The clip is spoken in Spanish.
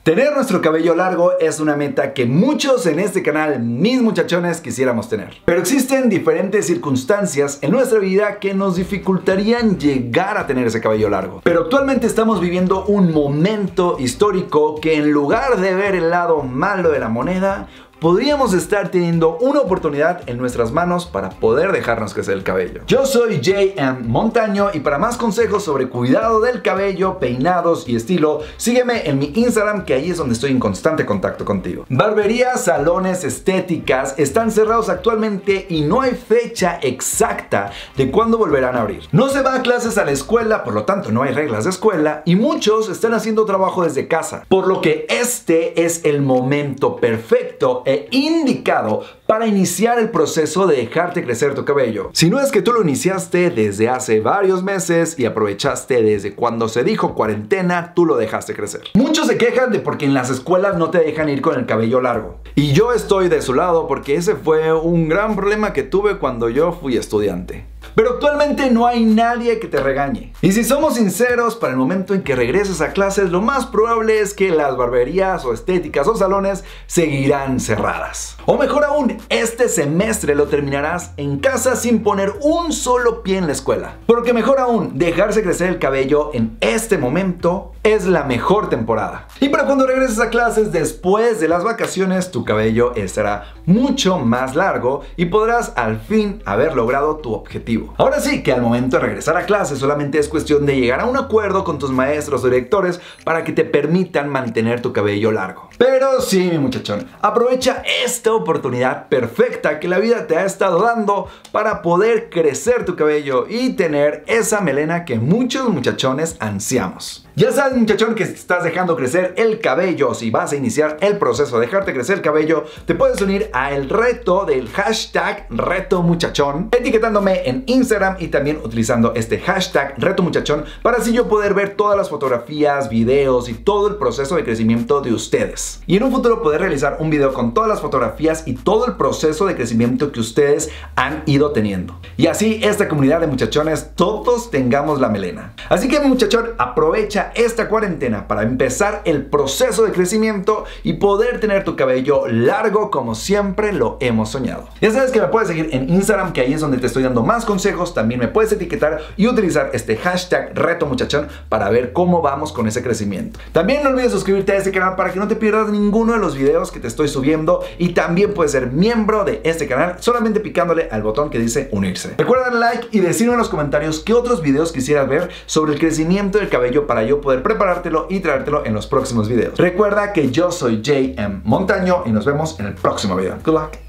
Tener nuestro cabello largo es una meta que muchos en este canal, mis muchachones, quisiéramos tener. Pero existen diferentes circunstancias en nuestra vida que nos dificultarían llegar a tener ese cabello largo. Pero actualmente estamos viviendo un momento histórico que, en lugar de ver el lado malo de la moneda, podríamos estar teniendo una oportunidad en nuestras manos para poder dejarnos crecer el cabello. Yo soy J.M. Montaño y para más consejos sobre cuidado del cabello, peinados y estilo, sígueme en mi Instagram, que ahí es donde estoy en constante contacto contigo. Barberías, salones, estéticas están cerrados actualmente y no hay fecha exacta de cuándo volverán a abrir. No se va a clases a la escuela, por lo tanto no hay reglas de escuela, y muchos están haciendo trabajo desde casa, por lo que este es el momento perfecto e indicado para iniciar el proceso de dejarte crecer tu cabello. Si no es que tú lo iniciaste desde hace varios meses y aprovechaste desde cuando se dijo cuarentena, tú lo dejaste crecer. Muchos se quejan de porque en las escuelas no te dejan ir con el cabello largo. Y yo estoy de su lado porque ese fue un gran problema que tuve cuando yo fui estudiante. Pero actualmente no hay nadie que te regañe. Y si somos sinceros, para el momento en que regreses a clases, lo más probable es que las barberías o estéticas o salones seguirán cerradas. O mejor aún, este semestre lo terminarás en casa sin poner un solo pie en la escuela. Porque mejor aún, dejarse crecer el cabello en este momento es la mejor temporada. Y para cuando regreses a clases después de las vacaciones, tu cabello estará mucho más largo y podrás al fin haber logrado tu objetivo. Ahora sí que al momento de regresar a clases solamente es cuestión de llegar a un acuerdo con tus maestros o directores para que te permitan mantener tu cabello largo. Pero sí, mi muchachón, aprovecha esta oportunidad perfecta que la vida te ha estado dando para poder crecer tu cabello y tener esa melena que muchos muchachones ansiamos. Ya sabes, muchachón, que si estás dejando crecer el cabello, si vas a iniciar el proceso de dejarte crecer el cabello, te puedes unir al reto del hashtag RetoMuchachón, etiquetándome en Instagram y también utilizando este hashtag RetoMuchachón para así yo poder ver todas las fotografías, videos y todo el proceso de crecimiento de ustedes. Y en un futuro poder realizar un video con todas las fotografías y todo el proceso de crecimiento que ustedes han ido teniendo. Y así esta comunidad de muchachones todos tengamos la melena. Así que, muchachón, aprovecha esta cuarentena para empezar el proceso de crecimiento y poder tener tu cabello largo como siempre lo hemos soñado. Ya sabes que me puedes seguir en Instagram, que ahí es donde te estoy dando más consejos. También me puedes etiquetar y utilizar este hashtag RetoMuchachón para ver cómo vamos con ese crecimiento. También no olvides suscribirte a este canal para que no te pierdas ninguno de los videos que te estoy subiendo, y también puedes ser miembro de este canal solamente picándole al botón que dice unirse. Recuerda darle like y decirme en los comentarios qué otros videos quisieras ver sobre el crecimiento del cabello para yo poder preparártelo y traértelo en los próximos videos. Recuerda que yo soy J.M. Montaño y nos vemos en el próximo video. Good luck.